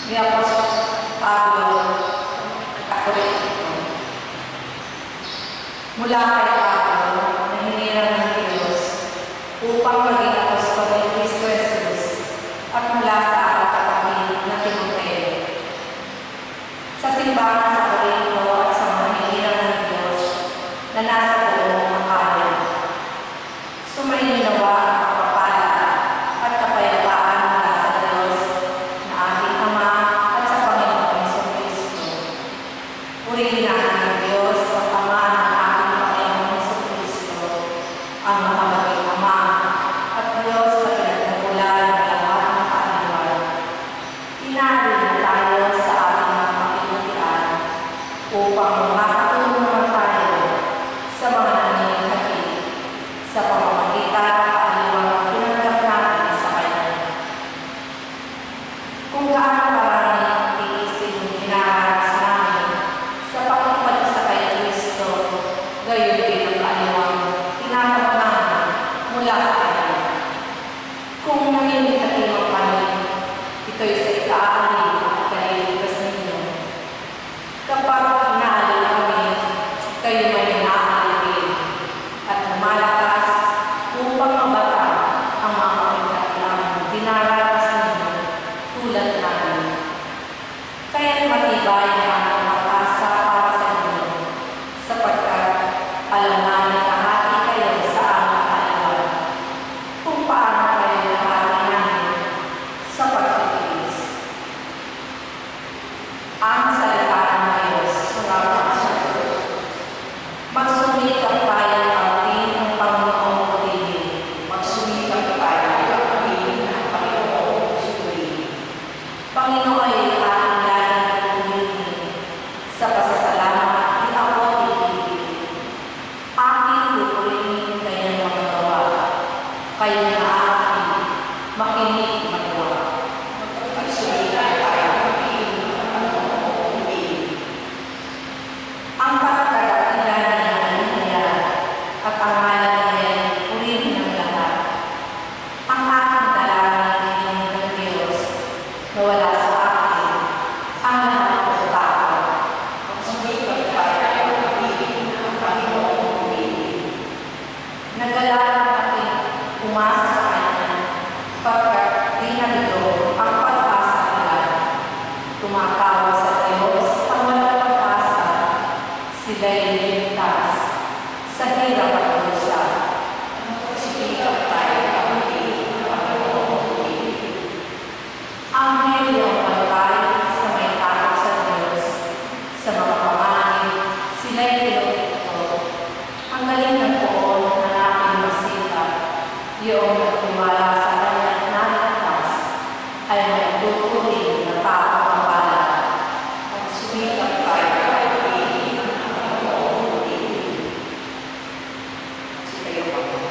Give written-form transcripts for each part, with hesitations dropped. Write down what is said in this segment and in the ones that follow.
ni Apostol Pablo at ako rin ito. Mula kay Pablo na hinirang ng Diyos upang maging apostol ni Kristo Jesus at mula sa aking kapatid na Timoteo. Sa simbahan sa Corinto at sa mga hinirang ng Diyos na nasa buong Akaya, sumayin nawa ang kapapala at kapayapaan mula sa Diyos na ating Ama at sa Panginoong Jesucristo. Purihin natin ang Diyos at Ama ng ating Panginoong Jesucristo, ang makamaging Ama at Diyos na pinagtagulan ng lahat ng kaaliwan. Inari na tayo sa ating mga kapitutian upang makatulong naman tayo sa mga nangyayari sa pamamagitan ng kaaliwang pinanggap natin sa Kanya. Kung gaano karami ang tiisin yung dinaranas namin sa pakikipag-isa kay Kristo, gayon din ang kaaliwang tinatanggap namin mula sa Kanya. Kung hindi katimang kami, ito'y sa ika-alim at kaliligtas ninyo. Kapag inaalin kami, kayo may inaalin at lumalakas upang mabata ang mga kapitatilang dinaranas ninyo tulad namin. Kaya't matibay ang aming pag-asa para sa inyo, sapagkat alam namin nahati kayo sa aming kaaliwan, kung paano kayo nahati namin sa pagtitiis. Ang salita ng Diyos, salamat sa Diyos. Magsumikap tayo atin ang Panginoong pag-ibig. Magsumikap tayo atin ang Panginoong pag-ibig. Panginoon ay ating laging pumili sa pasasalamat ni ako pag-ibig. Aking pupurihin kanyang mga gawa. Kayo na aking makinig magawa. Magsumikap tayo atin ang Panginoong pag-ibig. Ang pagkakailan niya at ang ngalan niya purihin ng lahat. Ang aking dalangin ng Diyos na wala sa akin ang lahat ng tao. Magsumikap tayo purihin ang Panginoong pag-ibig. Nagalalang aking umasa sa Kanya, pagkat di nalito ang pag-asa nila. Tumatawa sa Diyos ang walang pag-asa, sila'y ligtas sa hirap at lusa. Magsumikap tayo purihin ang Panginoong pag-ibig. Anghel ang palpay sa may takot sa Diyos, sa mga pamanin, sila'y pinupito. Ang galing ng poon ng aking masikap, iyong nagtiwala sa Kanyang naligtas, ay may tuturing na tao ang bala. Magsumikap tayo purihin ang Panginoong pag-ibig. Sige kayo pa.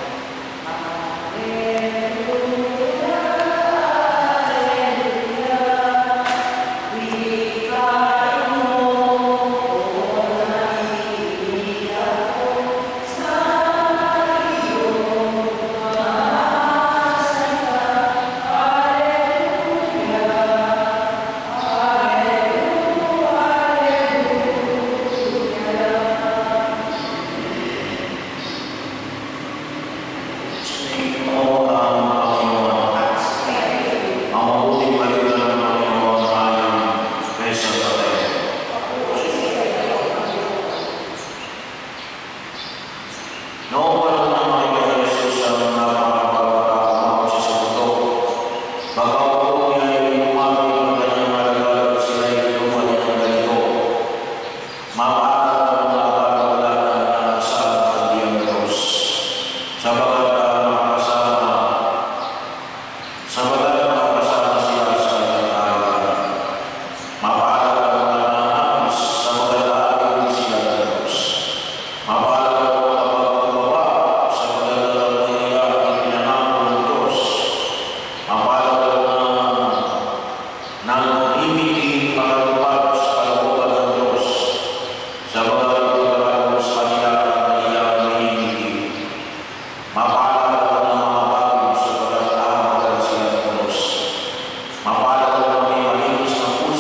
Mapalad ang may malinis na puso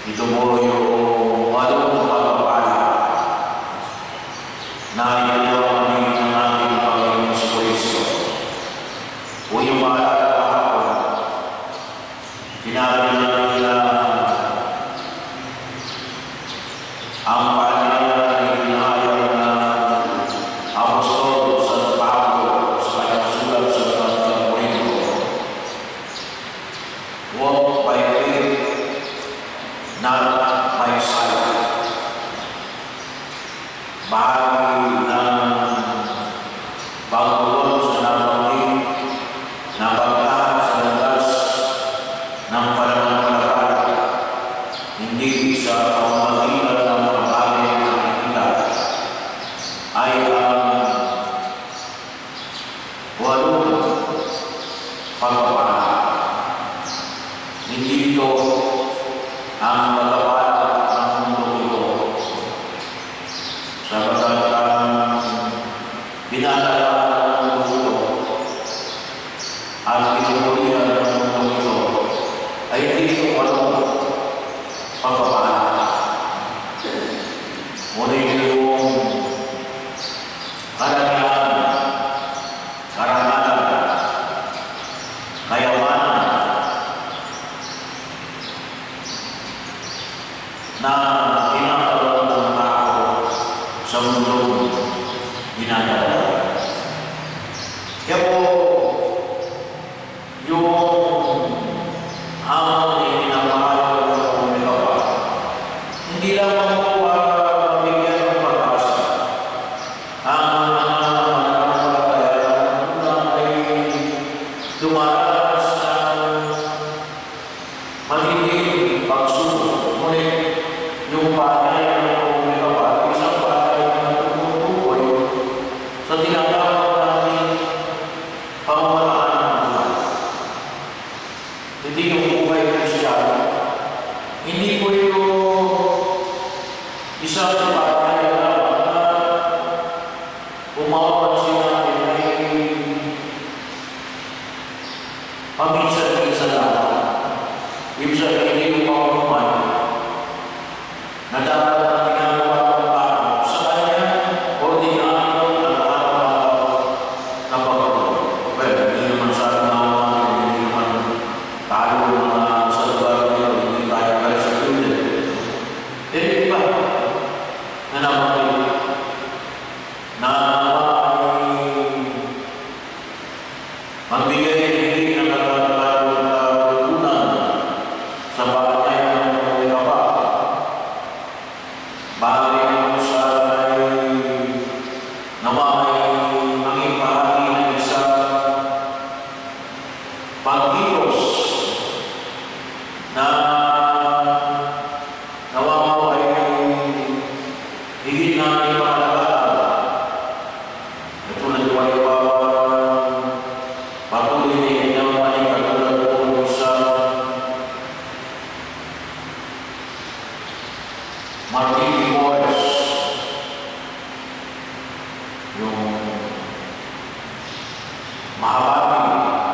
Ito po yung walong pagpapala na inilaw kami ng ating Panginoon sa Kristo. O yung maalala kahapon, sinabi namin na ang pangyayari ay pinahayag ng Apostol San Pablo sa kanyang sulat sa Kanyang Korinto. Walk by faith, not by sight. Bahagi ng pagtugon sa nabanggit na paglahat sa landas ng pananampalataya, hindi sa pamamagitan ng mga bagay na nakikita, ay ang walong pagpapala. Hindi ito ang pagpapala ng mundo ito. Sabagat ang binatalaan ng mundo ito at pinupulihan ng mundo ito ay hindi walong pagpapala. Ngunit yung karamihan, karangalan, kayamanan na tinatawag ng tao sa mundong ginagawa. Kaya po, yung hamon na pinapahayag ng kumikawa, hindi lamang po para mabigyan ng pag-asa ang mga mananampalataya na ay dumaranas ng matinding pagsubok. Ngunit yung pangyayari ng kumikawa, isang pangyayari na tumutukoy sa tinatawag natin pamamaraan ng buhay. Hindi yung buhay Kristiyano. Hindi po yung isang pangyayari na umapansin natin ay paminsan-minsan lang. Ibig sabihin, hindi yung pamamuhay na dapat na ginagawa ng tao sa kanyang ordinaryo at araw-araw na pagkakulo. Well, hindi naman sa atin naman, hindi naman tayo mga sa lugar nito, hindi tayo persecuted. Pero iba na naman na ay magbigay hindi ng katutunan sa bagay ng kumikawa. Bagay ng sa naway maging bahagi ng isang pagkilos na nawawa ay higit na ipahalagaan. Ito na diwali-wawang patuloy na inyong ay katulad po sa Martin Boyce, yung mahabati.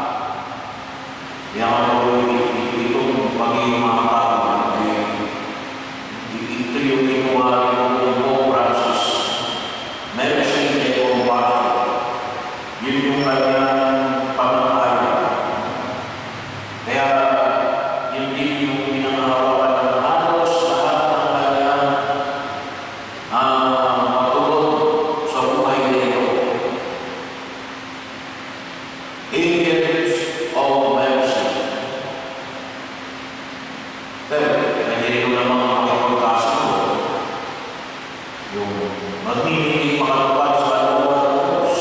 Yan po itong pagiging mahabati ay ito yung ginawa ng Pope Francis. Meron siyang ipong-bati. Yun yung kanyang pamamahay. Kaya hindi yung pinangahawakan ng halos lahat ng kanyang matugon sa buhay nito. Agents of mercy. Pero, hindi rin naman makipagkasa ko. Yung magmimili makalupad sa kalooban ng Diyos.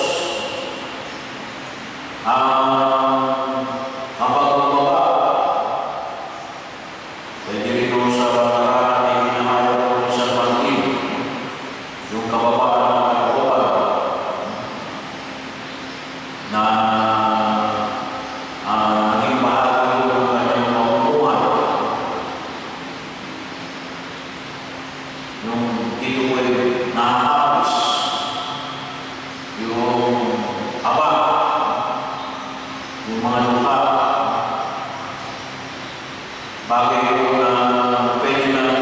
Mapagpapaba. Pwede rin doon sa nakaraan ay pinahayag ko ng San Martin. Yung kababaan ng kalooban na naging bahagi ng kanyang pamumuhay. Yung ito ko ay nahahabis yung aba, yung mga lupa, bagay ko na pwede na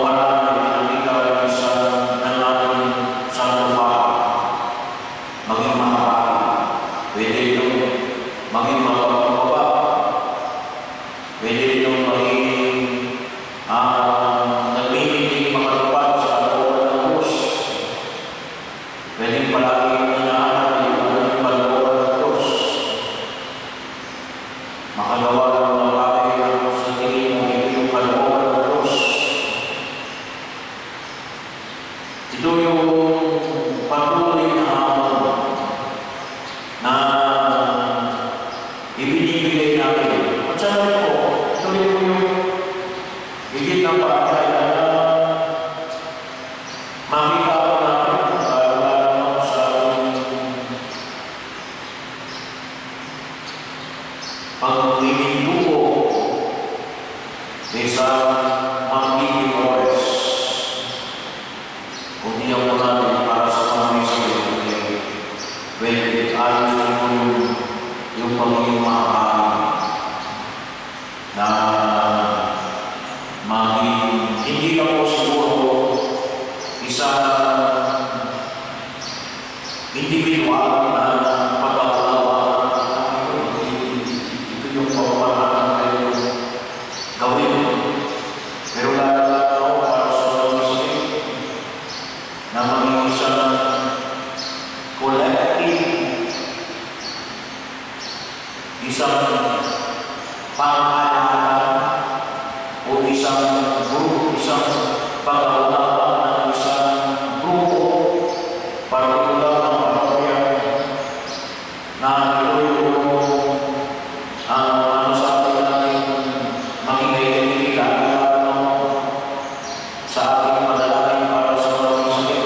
paraan na pinakita sa ng ating Santo Papa, maging makapati, pwede itong maging mapapababa, pwede itong maging nagmimiting makatupad sa kalooban ng Diyos, pwede palagi inaanap yung kalooban ng Diyos, makagawa ng mga bagay na sa tingin mo yung kalooban ng Diyos. Ito yung patuloy na hamon na ibinibigay natin. At sabi po, ito yung higit na bagay na makita ko natin sa pag-iminduko sa magiging oras. Kung iyaw mo natin para sa mga isip, well, ayos na mo yung pagiging makakali na maging hindi ka po siguro isang individual na pag-aulawa. Ito yung pagpapalaan kayo gawin. Pero lalo para sa mga isip na maging isang collective, isang pangalaman o isang grupo, isang pag-aulawa ng isang grupo, partikular ng parokya na ito yung ano sa atin natin maging identidad sa ating madalangin para sa mga sakit.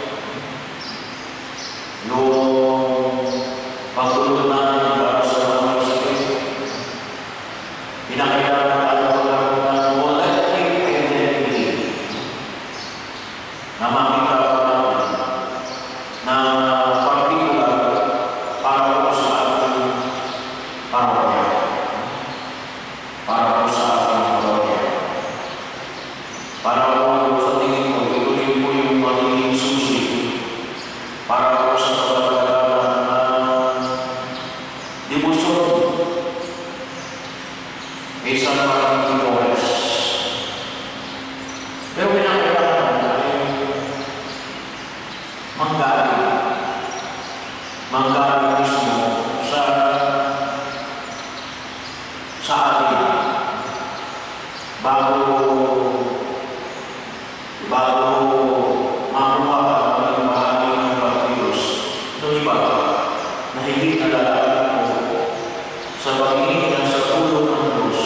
Yung pagtulog natin para sa mga sakit, pinakailangan tayo magkaroon ng collective identity na makita natin na partikular para po sa ating parokya, para po sa ating parokya, para po sa tingin ko, ituloy po yung magiging susi para po sa pagkakaroon ng debosyon isang magiging oras. Pero pinakailangan ay manggaling mismo sa atin bago makuha ang bahagi ng pagkilos ng iba na higit na lalaki po sa pagiging ng sa tulong ng Diyos,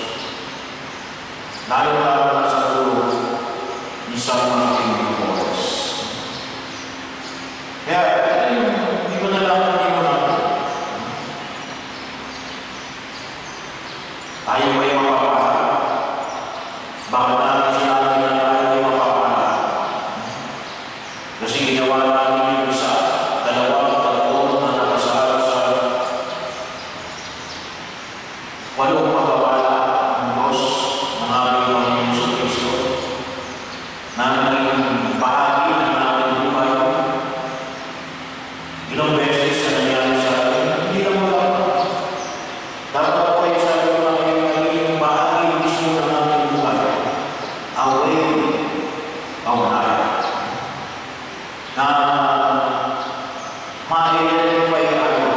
lalo na sa tulong ni San Martin de Porres. Kaya hindi ko na lang tayo ay mapapala. Bakit natin sinabi na tayo ay mapapala? Kasi ginawa natin yung isa, dalawa, tatlo na nakasala sa walong pagpapala ng Diyos ng aming Panginoon sa Kristo na naging bahagi ng aming buhay. Ilang beses na nangyari sa atin, hindi lang wala. Dapat po ay sa atin naging bahagi mismo ng aming buhay. Away, paunay. Na ma-identify tayo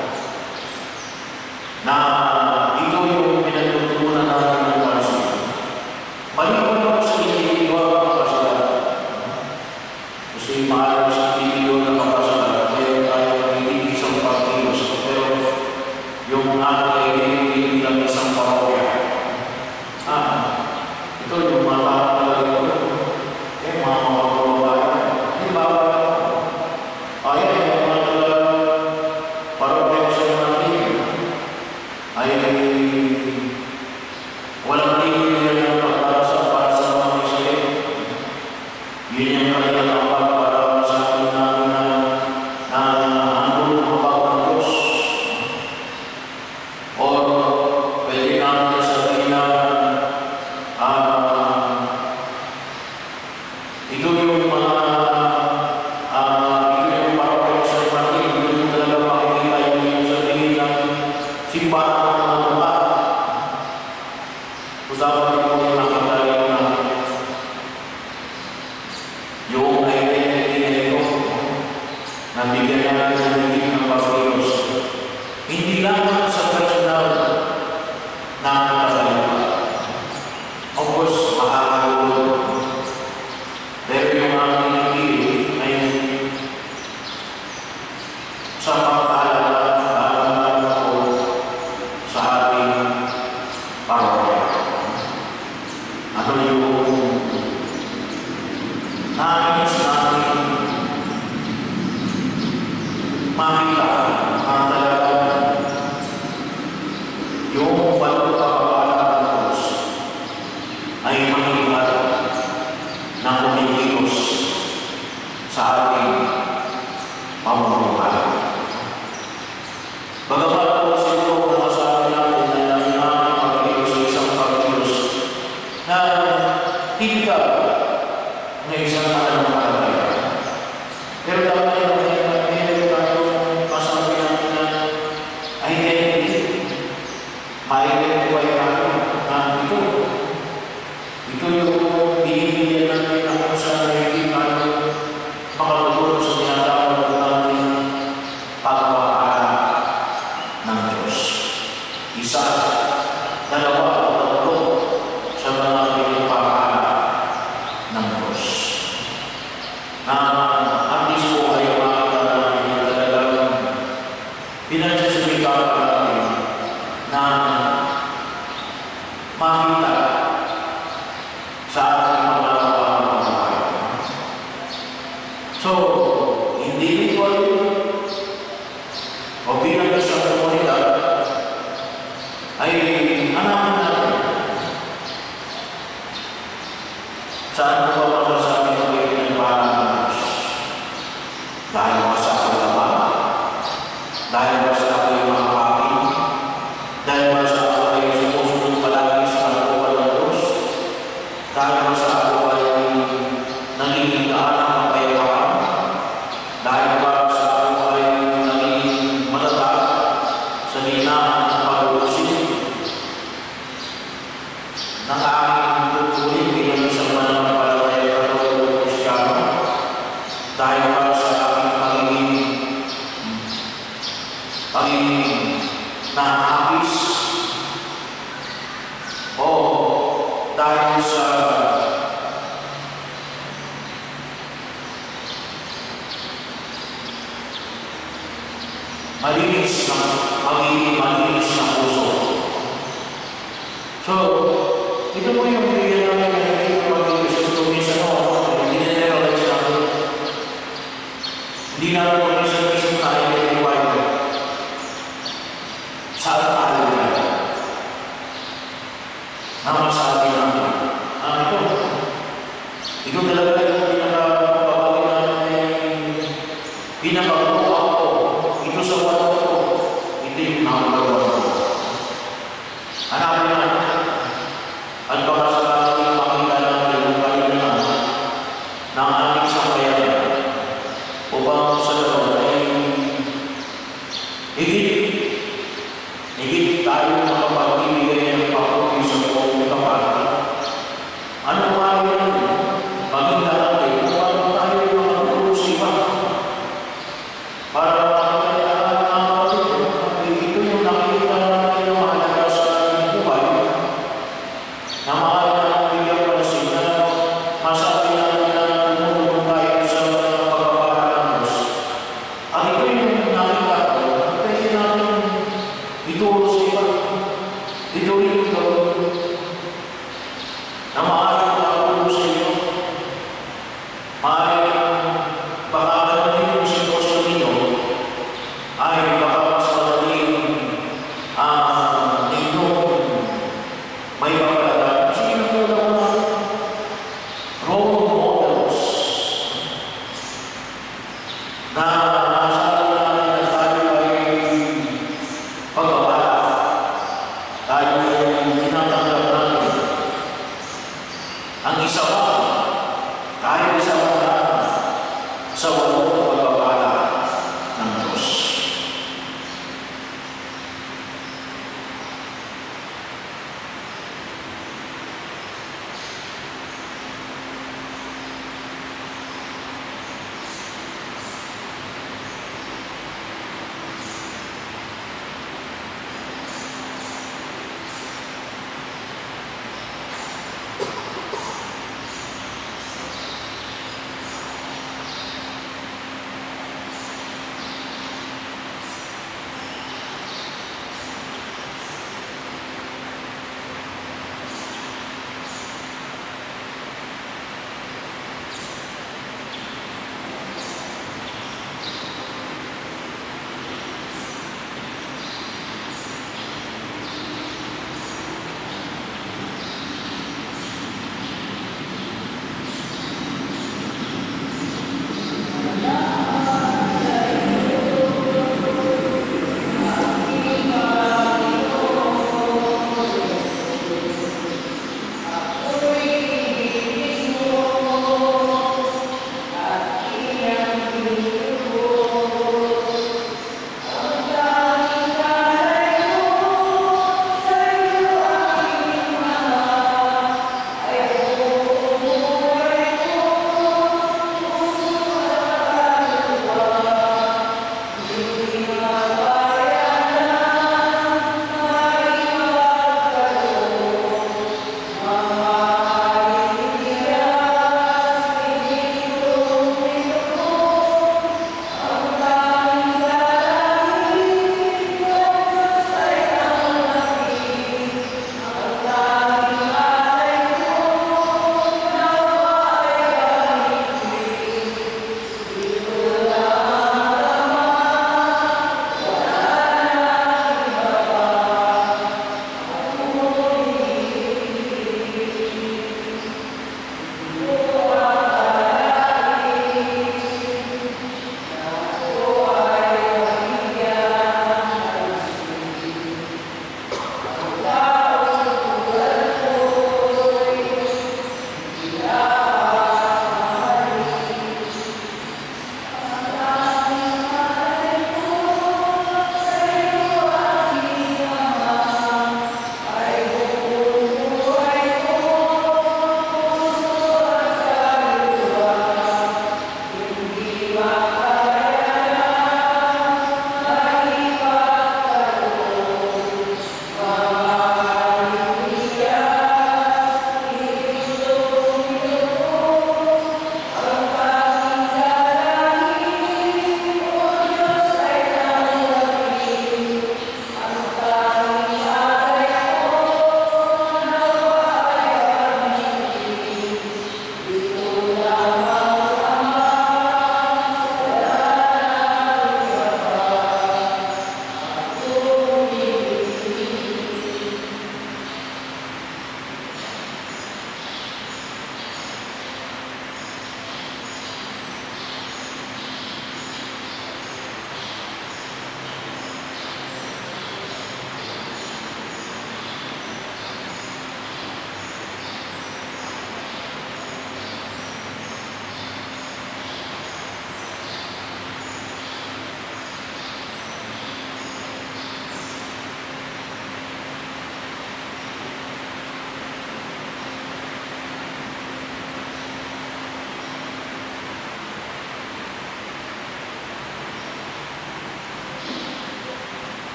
na ito yung pinagtutunan natin ng pansin. Maliban ako sa individual na kapasidan. Kasi mahal sa individual na kapasidan, kaya tayo magiging isang pagkilos. Pero yung ating identity ng isang parokya, ito yung mga tao talaga ito. Mga kababayan. Hindi ba? Ayan, yung mga parokya sa natin ay walang tingin nila ng pagkasa para sa mga isip. Yun yung kanilang dapat para sa atin na handong kapag ng Diyos. O pwede natin sabihin na Ito yung mga ito yung parang sa Martin, ito yung talaga makikita yung sa tingin ng simbahan ng mga mukha. Kung dapat ito yung nakita yung identity nito, nabigyan natin ng higit ng pag-ilos. Hindi lamang sa personal na nakakalayo. Of course, makakalayo. Pero yung aming higit ay sa pagkalaman ko sa ating parokya. Ano yung nais natin makita ang talagang yung walong kapapala ng Diyos ay mangibat na kumikilos sa ating pamumuhay. Bagamat po siguro nakasabi natin na namin pagkilos sa isang pagkilos na tipikal na isang alam na pero dapat yung meron tayong masabi natin na identity. Ma-identify natin na ito yung binibigyan natin na kung saan hindi tayo makatulong sa tinatawag natin pagpapala ng Diyos. Isa, dalawa, o tatlo sa mga pinagpapala ng Diyos. Na at least po ay makita natin na talagang pinagsasabihan natin na makita sa ating mga kapapagpapalit. So, individually o bilang isang komunidad ay hanapin natin saan po ba masasabi ng pinagpapala ng Diyos? Dahil ba sa aking laman? Dahil ba sa aking mga kapatid? Dahil ba sa aking sumusunod palagi sa kalooban ng Diyos? Dahil ba sa aking nagiging daan ng kapayapaan? Dahil ba sa aking nagiging matatag sa gitna ng pag-uusip ng aking tutuloy bilang isang mananampalataya Katoliko Kristiyano? Dahil ba sa aking pagiging nahapis? O dahil sa pagiging malinis na puso? So, ito po yung bigyan namin na hindi pag-iisip ito minsan hindi nire-realize natin. Hindi natin pag-isip tayo ng Bible. Saan tayo tayo? Namasabi natin. Ito talaga yung pinakapapagin natin pinakabuha ko. Ito sa wato ko. Ito yung nakagawa ko. Hanapin natin. At baka sa ating makita natin yung kalinahan ng ating sambayanan upang sa loob ay higit tayo makapagbibigay ng pakuwi sa buong kapatid. Ano nga yun? Maging natin kung tayo yung makapulusipan para makakayaan ng kapatid. Ito yung nakikita natin yung mahalaga sa ating buhay na maaari na bigyan pansin na masabi natin na tumulong tayo sa pagpapala ng Diyos. At ito yung nakita ko, pwede natin ituro sa iba. Ito yung gawin na maaari makatulong sa iyo. Maaari baka din yung sitwasyon ninyo ay baka mas madaling ninyong may pagkala. Sino po na role models na masabi natin na tayo ay pagpapala. Tayo ay tinatanggap natin. Ang isa pa, tayo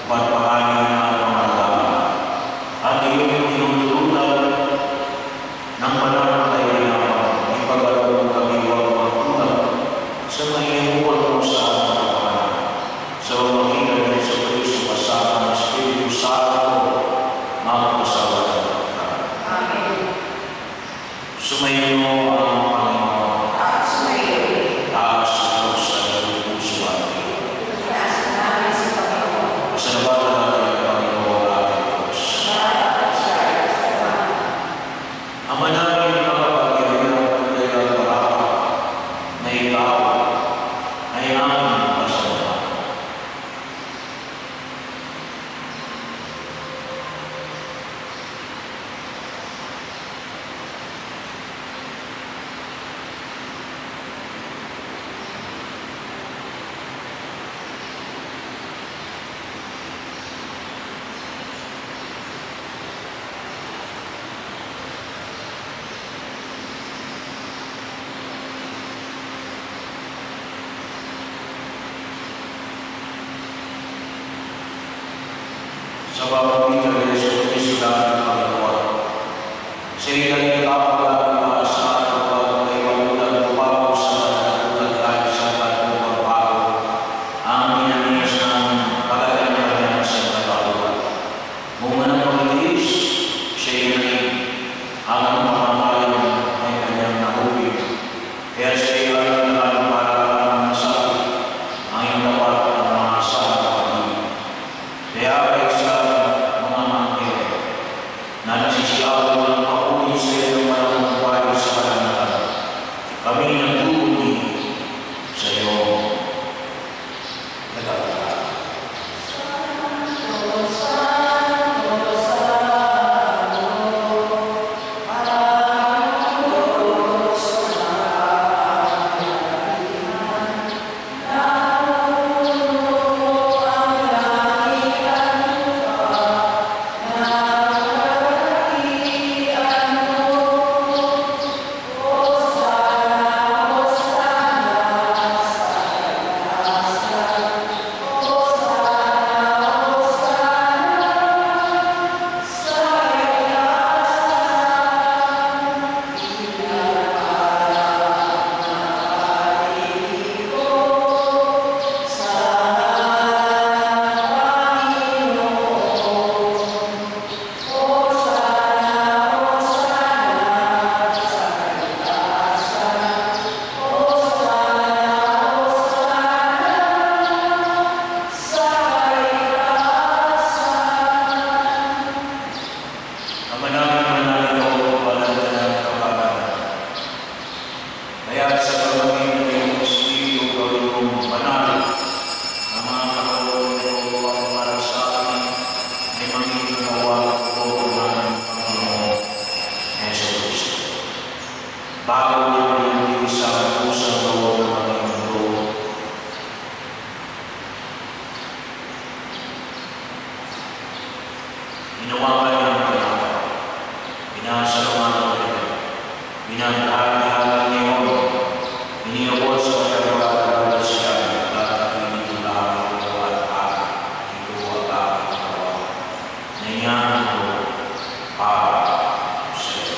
pagpahanin na ang mga tao. At iyong tinutulutan ng pananampalataya na ipagalaw kami huwag magkulang sa mahihimuan mo sa ating kapakanan. Sa pamagitan ng Yesu Kristo kasama ng Espiritu Santo, magpasawalan. Amen. Sumayin mo ang Panginoon. At sumayo. Taas ito sa iyong puso at iyo. Itaas namin sa Panginoon. Pasalamatan natin ang Panginoon ating Diyos. At siya ay kasama. Ama namin na makapagyarihan at dahilan para na ikaw ay aming pasalamatan. Sa pamamagitan ng Yesu Kristo natin Panginoon, sa ilang ikapaglalagay sa ating pagkaiwalutan lumago sa katulad kahit sa katulad pagbago, ang pinanias ng pagkagandahan sa katulad. Bunga ng pag-iis, siya inay ang pamamayan ay kanyang nahubig. Kaya siya ay nalalang para masabi ang iyong dapat ng mga sa pag-ibig. Kaya ay sa mga mangyay na nagsisiyaw ng pakunin sa iyong malamang bayo sa kalanatan. Kami nagtutuli sa iyo. Nagkakita. Bago niya pinanggil sa pusang loob ng mga mundo, hinawakan niya ang pinaka, pinasalamatan niya, pinaghahalan niya yun, iniyabot sa kanyang pagkakala siya, at pinitulahan ito at ito at ito, na niya ito para sa iyo.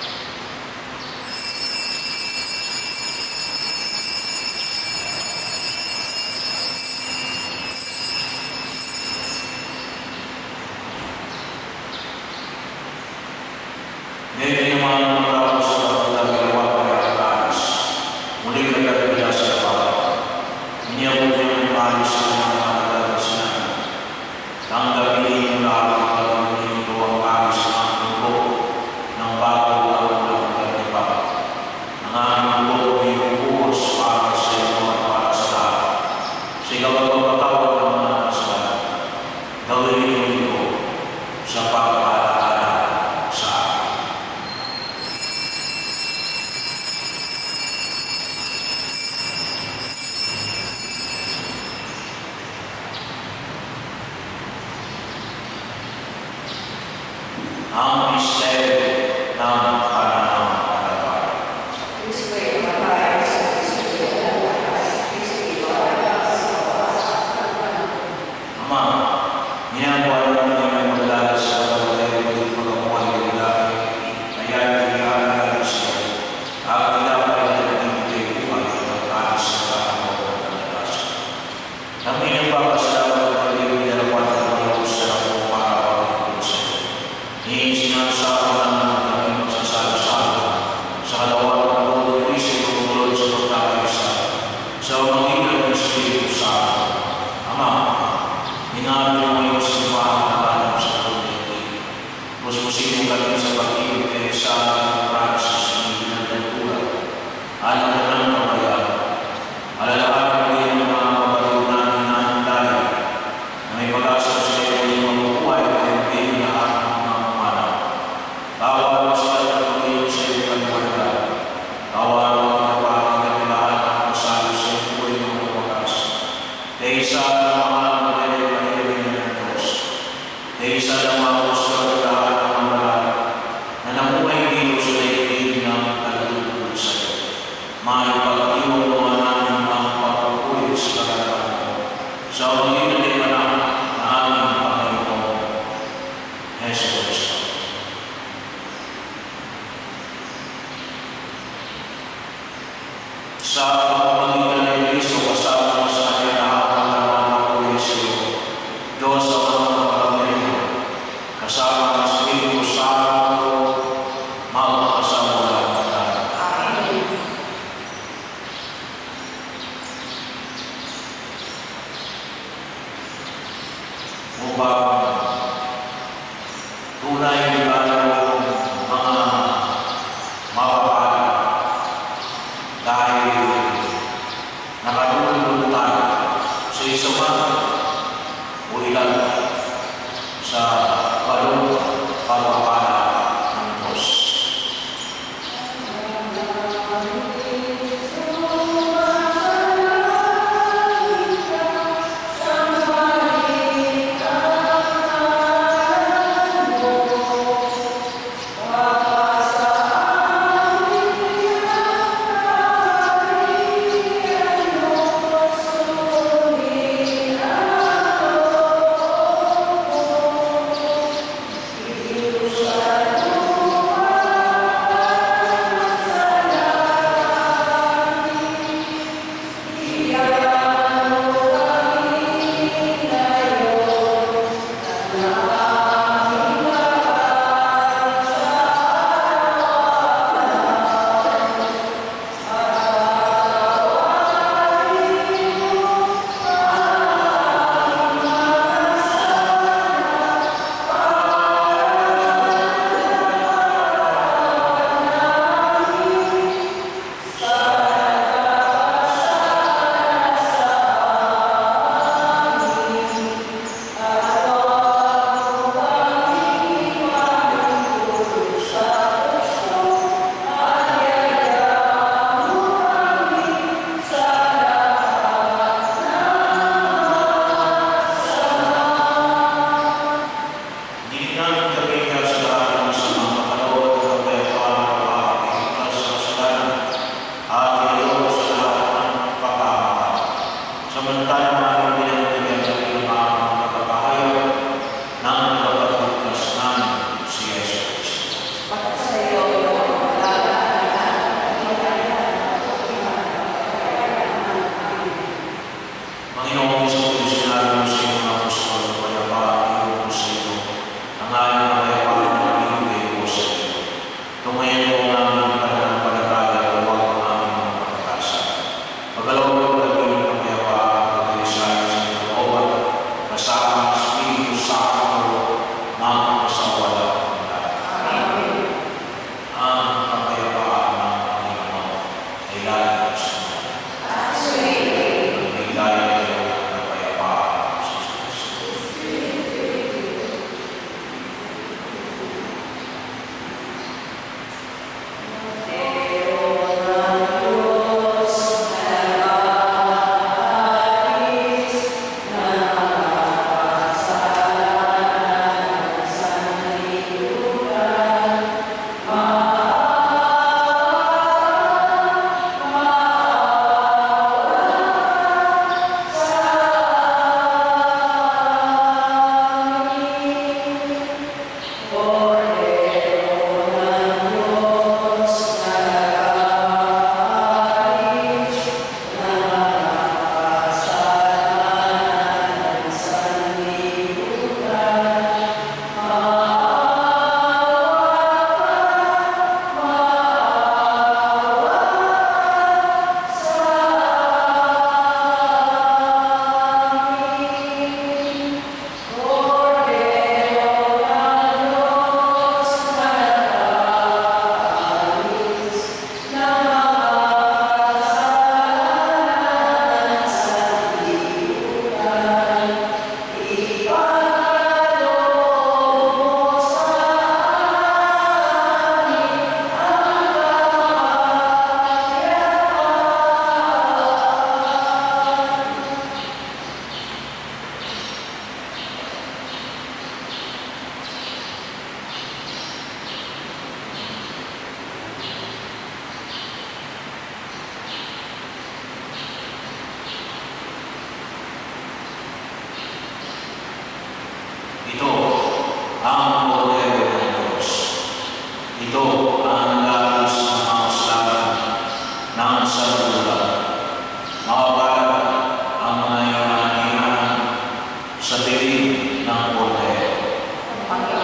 Ngayon naman ang mga sa pagkakang galawa ay atas. Muli nagkakita sa kapal. Iniyabot niya ang palis sa mga nakakalagas na. Tanggapin niyo lahat ang pagkakalin nito ang palis ng mundo ng bago ang pagkakalipa. Ang aming mundo ay buhos para sa iyo at para sa lahat. Sa ikapagpapatawad ng mga kasalanan, gawin niyo ito sa pagpapaalala sa akin. Ang misteryo ng pananampalataya. Kristo ay namatay sa Kristo ay namatay sa Kristo ay namatay sa Ama, Ginagawa namin ang magdala sa pagkakatayo ng pagkakuha ng lalaki, kaya hindi siya. At tinapay na namin buhay ng alis sa kaagaw ng kalabasa. Kami nagpapasalamat ng pag-ibig na lawan ng Diyos sa akong maaaraw ng Diyos. Sinasabi namin na kami magsasalo-salo sa kalawang ng Lord Kristo ng tulad sa pagkakaisa sa umagitan ng Espiritu Santo. Ama, hinabi mo yung simbahan na alam sa pagdating. Puspusin mo kami sa pag-ibig kayo sa ating Francis, hindi ng natura. Alam na ng pamayan. Alalahan mo rin ang mga kapatid natin na hintay na may pag-asa sa iyo yung mabubuhay at hindi na ating mga kumanaw. Tawag mo sila at pag-ibig sa iyo kaliwanag. Tawag mo ang kapatid na pilahan ang kasalo sa iyo po yung mga pag-asa. Kaya isa ang mga magayang mahirapin ng Diyos. Kaya isa ang mga gusto at lahat ng mga marami na namuhay dito sa daigdig ng kalulunod sa iyo. May pag-iwan mo namin ang pagpupulit sa kagalaman mo. Sa umagitan ng anak na aming Panginoon, Jesus Cristo. Sa pamamagitan ng Kristo, kasama sa kanya lahat ng pagpupulit sa iyo. Diyos sa mga kapatid, kasama ng Espiritu Santo, magpakasama lang tayo. Upang tunay na tayo mga mapapala dahil nakatulong tayo sa isang o ilan sa balong pagpapala ng Diyos. ang poder ng Diyos. Ito ang labis na mga kasalanan ng sanlibutan. Makapalag ang mga iyan sa piling ng poder. Ang